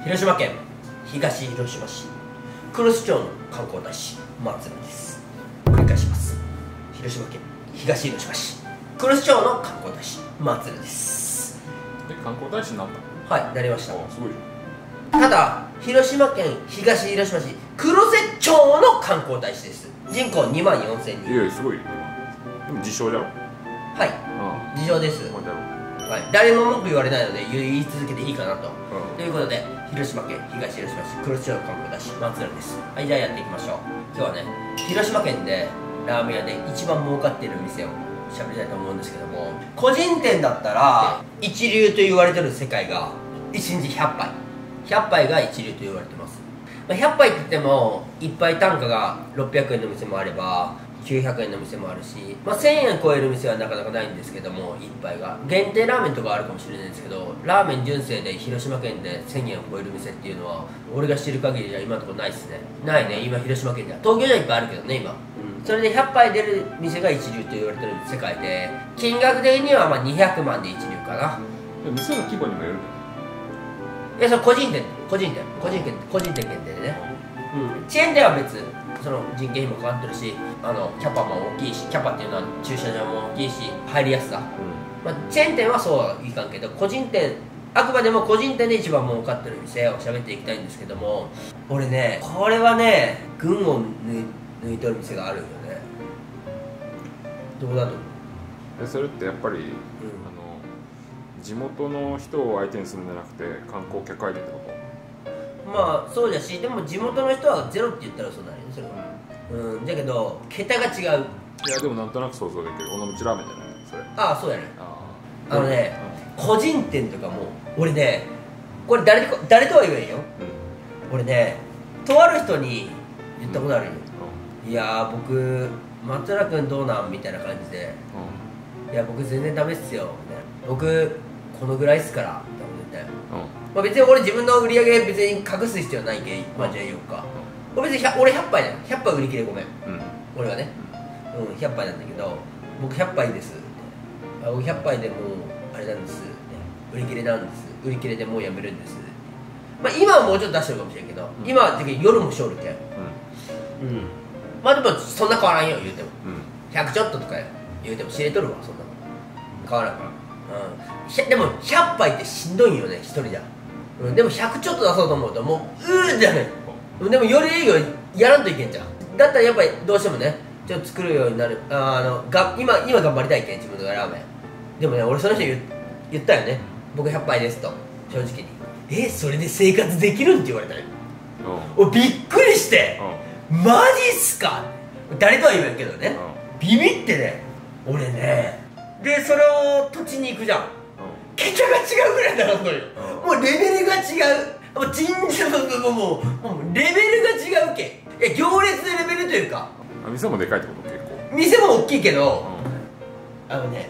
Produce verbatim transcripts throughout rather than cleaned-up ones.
広島県東広島市黒潮町の観光大使松浦です。繰り返します。広島県東広島市黒潮町の観光大使松浦です。 で、観光大使になった。 はい、なりました。 すごいじゃん。 ただ広島県東広島市黒瀬町の観光大使です。人口にまんよんせんにん。 いやいや、すごいよ。でも自称だろ。 はい、 うん、 自称です。 お前だろ。 はい、誰も文句言われないので言い続けていいかなと、 うん、 ということで広島県東広島市黒潮の観光大使松浦です。はい、じゃあやっていきましょう。今日はね、広島県でラーメン屋で一番儲かっている店を喋りたいと思うんですけども、個人店だったら一流と言われてる世界がいちにちひゃっぱいひゃっぱいが一流と言われてます。まあ、ひゃっぱいって言ってもいっぱい単価がろっぴゃくえんの店もあればきゅうひゃくえんの店もあるし、まあ、せんえん超える店はなかなかないんですけども、いっぱいが限定ラーメンとかあるかもしれないんですけど、ラーメン純正で広島県でせんえんを超える店っていうのは俺が知る限りでは今のところないっすね。ないね、今広島県では。東京ではいっぱいあるけどね今、うん、それでひゃっぱい出る店が一流と言われてる世界で、金額的にはまあにひゃくまんで一流かな。 店の規模にもよるいや、それ個人店個人店個人店個人店限定でね、うん、チェーン店は別、その人件費もかかってるし、あのキャパも大きいし、キャパっていうのは駐車場も大きいし入りやすさ、うん、まあ、チェーン店はそうはいかんけど、個人店、あくまでも個人店で一番儲かってる店を喋っていきたいんですけども、俺ね、これはね、群を抜いとる店があるよね。どうだと思う？ それってやっぱり、うん、あの地元の人を相手にするんじゃなくて観光客相手ってこと？ まあそうだし、でも地元の人はゼロって言ったらそうなんよね、それは。うん、だけど桁が違う。 いやでもなんとなく想像できる。尾道ラーメンじゃないそれ？あああ、そうやね。あのね、うん、個人店とかも俺ね、これ誰と誰とは言えんよ、うん、俺ね、とある人に言ったことあるよ、うん、いやー僕松浦君どうなんみたいな感じで、うん、いや僕全然ダメっすよみたいな、僕このぐらいっすからみたいな、うん、まあ、別に俺自分の売り上げ別に隠す必要ないけん、まあじゃあ言おうか、うん、俺別に俺ひゃっぱいだよ、ひゃっぱい売り切れごめん、うん、俺はね、うん、ひゃっぱいなんだけど、僕ひゃっぱいですみたいな、僕ひゃっぱいでもうあれなんです、売り切れなんです、売り切れでもうやめるんです、まあ今はもうちょっと出してるかもしれんけど、うん、今は夜もしょるけん、うん、うん、まあでもそんな変わらんよ言うても、うん、ひゃくちょっととか言うても知れとるわ、そんな変わらんから、うん、でもひゃっぱいってしんどいんよね、一人じゃ、うん、でもひゃくちょっと出そうと思うともううーじゃない、でもより営業やらんといけんじゃん。だったらやっぱりどうしてもね、ちょっと作るようになる、ああのが今今頑張りたいけん、自分のラーメン。でもね、俺その人 言, 言ったよね、僕ひゃっぱいですと正直に。え、それで生活できるんって言われたね。俺びっくりして、マジっすか、誰とは言えんけどね、ビビってね、俺ね、でそれを土地に行くじゃん、桁が違うぐらいだなとよ、もうレベルが違う、もう尋常ももうもうレベルが違うけん、いや行列でレベルというか、 店もでかいってこと？結構店も大きいけど、うん、あのね、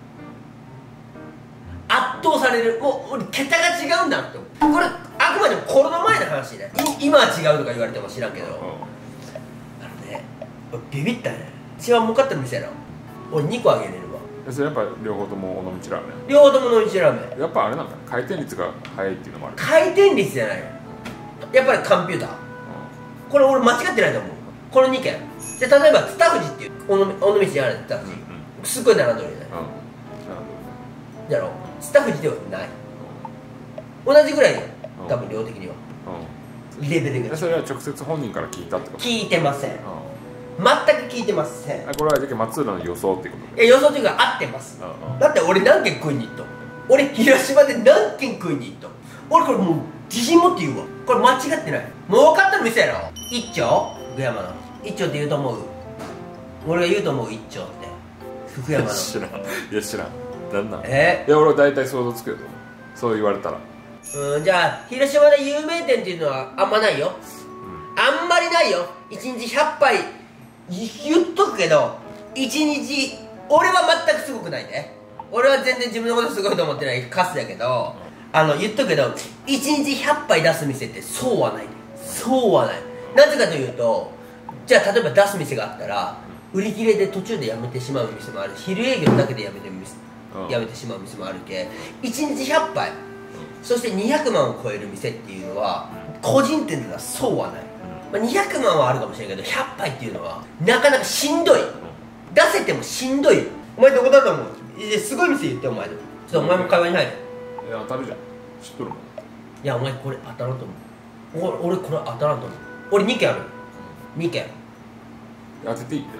圧倒される、もう俺桁が違うんだって。これあくまでもコロナ前の話ね、今は違うとか言われても知らんけど、うん、あのね、ビビったね。一番儲かってる店やろ、俺にこあげれるわ。 それやっぱ両方とも尾道ラーメン？ 両方とも尾道ラーメン。 やっぱあれなんだ、回転率が速いっていうのもある。 回転率じゃない、やっぱりコンピューター、うん、これ俺間違ってないと思う。このにけんで、例えば蔦富士っていう尾道にある蔦富士、うんうん、すっごい並んでるじゃない、うん、やろ、蔦富士ではない、うん、同じぐらいよ多分量的には、うん、レベルが違う。 それは直接本人から聞いたってこと？ 聞いてません、うん、全く聞いてません。 これはじゃあ松浦の予想っていうこと？ え、予想というか合ってます、うんうん、だって俺何軒食いに行っと、俺広島で何軒食いに行っと、俺これもう自信持って言うわ、これ間違ってない、もう分かったる店やろ。一丁福山の一丁って言うと思う？俺が言うと思う？一丁って福山の知らん、いや知らん、なんなん？ えいや俺は大体想像つくよ、そう言われたら。 うん、じゃあ広島で有名店っていうのはあんまないよ、うん、あんまりないよ。いちにちひゃっぱい言っとくけど、いちにち俺は全くすごくないね。俺は全然自分のことすごいと思ってないカスだけど、あの言っとくけどいちにちひゃっぱい出す店ってそうはない、そうはない。なぜかというと、じゃあ例えば出す店があったら売り切れで途中でやめてしまう店もある、昼営業だけでやめてやめてしまう店もあるけ、いちにちひゃっぱいそしてにひゃくまんを超える店っていうのは個人店ではそうはない、まあ、にひゃくまんはあるかもしれないけどひゃっぱいっていうのはなかなかしんどい、出せてもしんどい。お前どこだと思う？すごい店言ってお前でもちょっとお前も会話に入る。 いや当たるじゃん、知っとるもん。 いやお前これ当たらんと思う。俺俺これ当たらんと思う。俺にけんある、にけん。 当てていいんだよ。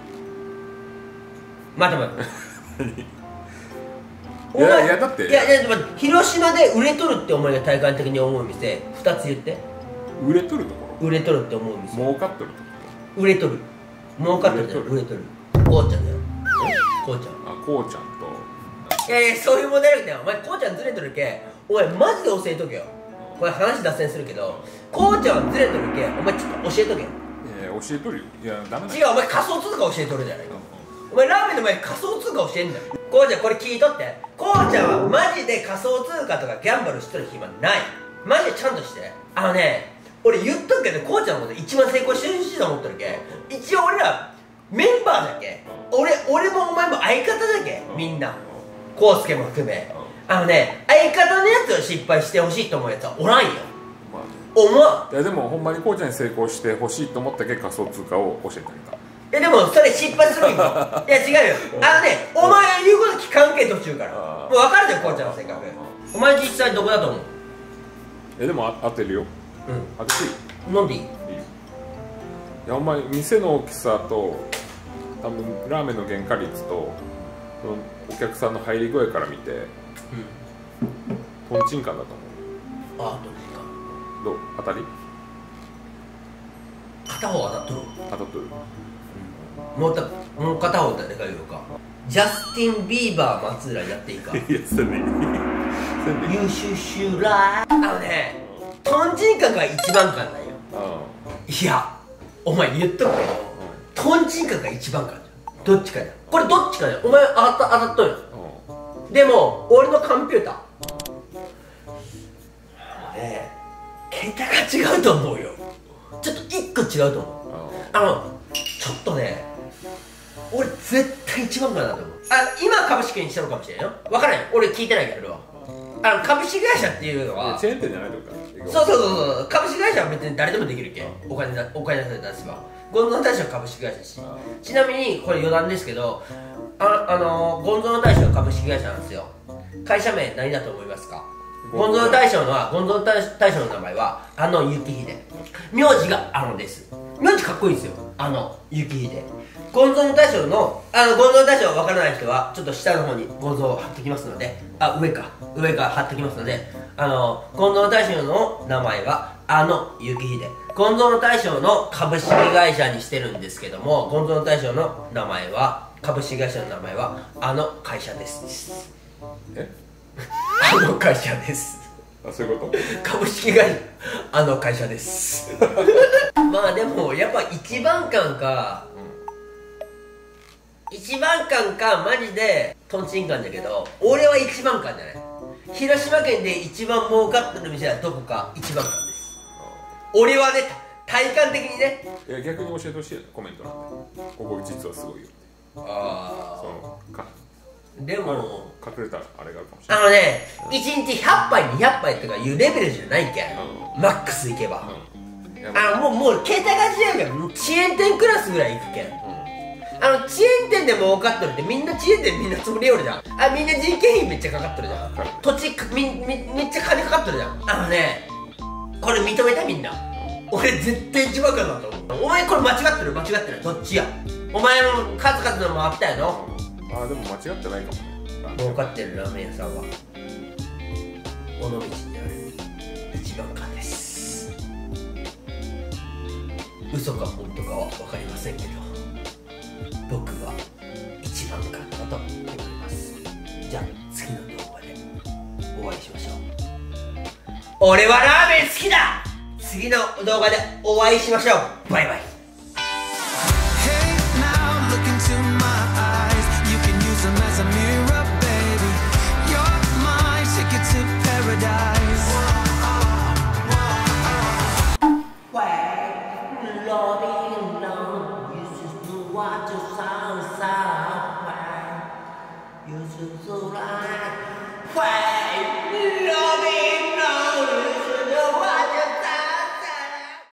待って待っていやいやだっていやいや待って、広島で売れとるってお前が体感的に思う店ふたつ言って。 売れとるところ、 売れとるって思う店。 儲かっとるとこ売れとる、儲かってるじゃん。売れとるこうちゃんだよ。こうちゃん、 ろ。あ、こうちゃんと。 いやいやそういう問題なくて、お前こうちゃんずれとるけ、お前マジで教えとけよ。これ話脱線するけど、こうちゃんはずれとるけ、お前ちょっと教えとけよ。 いや教えとるよ。いやダメだ違う、お前仮想通貨教えとるじゃないか。お前ラーメンの前に仮想通貨教えんだよ。こうちゃんこれ聞いとって。こうちゃんはマジで仮想通貨とかギャンブルしとる暇ない。マジでちゃんとして。あのね、俺言っとくけど、こうちゃんのこと一番成功してほしいと思ってるけ、一応俺らメンバーだけ、俺俺もお前も相方だけ、みんなコウスケも含め。あのね、相方のやつを失敗してほしいと思うやつはおらんよ。 まあね、 思わん。 いやでもほんまにこうちゃんに成功してほしいと思ったけ仮想通貨を教えてあげた。 えでもそれ失敗するんよ。いや違うよ、あのね、お前言うこと聞かんけ途中から。もう分かるじゃん、こうちゃんの性格。お前実際どこだと思う？ えでもあ当てるよ。 うん、 当てていい？ 飲んでいい？ いいよ。いやお前店の大きさと多分ラーメンの原価率とそのお客さんの入り具合から見て、うん、トンチンカンだと思う。 ああ、どうですか。 どう？当たり？ 片方当たっとる。 当たっとる。 もうたもう片方誰か言うか。ジャスティン・ビーバー松浦やっていいか。 いやせんでいい。せんでいい。 ユーシュシュラー。あのね、トンチンカンが一番感なんよ。いやお前言っとくけど、トンチンカンが一番感じゃん。どっちかだよ。これどっちかだよ。お前当たった当たっとるよ。でも俺のコンピューターね、桁が違うと思うよ。ちょっと一個違うと思う。あのちょっとね、俺絶対一番かなと思う。あ、今株式にしてるかもしれんよ。分からんよ、俺聞いてないけど。あの株式会社っていうのはチェーン店じゃないとか。 そうそうそうそう、株式会社は別に誰でもできるけん、お金だお金出せば。ゴンゾー大将は株式会社し、ちなみにこれ余談ですけど、あ、あのー、ゴンゾー大将は株式会社なんですよ。会社名何だと思いますか？ゴンゾー大将のは、ゴンゾー大将の名前はあの幸秀、名字があのです。名字かっこいいですよ、あの幸秀。ゴンゾー大将の、あのゴンゾー大将わからない人はちょっと下の方にゴンゾーを貼ってきますので、あ、上か上か貼ってきますので、あのゴンゾー大将の名前はあの幸秀。ゴンゾー大将の株式会社にしてるんですけども、ゴンゾー大将の名前は、株式会社の名前はあの会社です。 えあの会社です。 あ、そういうこと？ 株式会社あの会社ですまあでもやっぱ一番感か、うん、一番感かマジでトンチンカンだけど、俺は一番感じゃない。広島県で一番儲かってる店はどこか一番感です。俺はね、体感的にね。 いや逆に教えてほしいよ、コメントなんで。ここ実はすごいよって。 ああ、 そのかでも隠れたあれがあるかもしれない。 あのね、いちにちひゃっぱいにひゃっぱいとかいうレベルじゃないけん、 うん、 マックスいけば、 うん、 あのもうもう桁が違うから、チェーン店クラスぐらいいくけん、うん、あのチェーン店で儲かっとるって、みんなチェーン店みんなつもりおるじゃん。あ、みんな人件費めっちゃかかっとるじゃん。土地かみみめっちゃ金かかっとるじゃん。あのね、これ認めたみんな。俺絶対一番かだと思う。お前これ間違ってる間違ってる、どっちや。お前の数々のもあったよの。 ああでも間違ってないかもね。 儲かってるラーメン屋さんは尾道にある一番館です。嘘か本当かは分かりませんけど、僕は一番館だと思います。じゃあ次の動画でお会いしましょう。俺はラーメン好きだ。次の動画でお会いしましょう。バイバイ。You should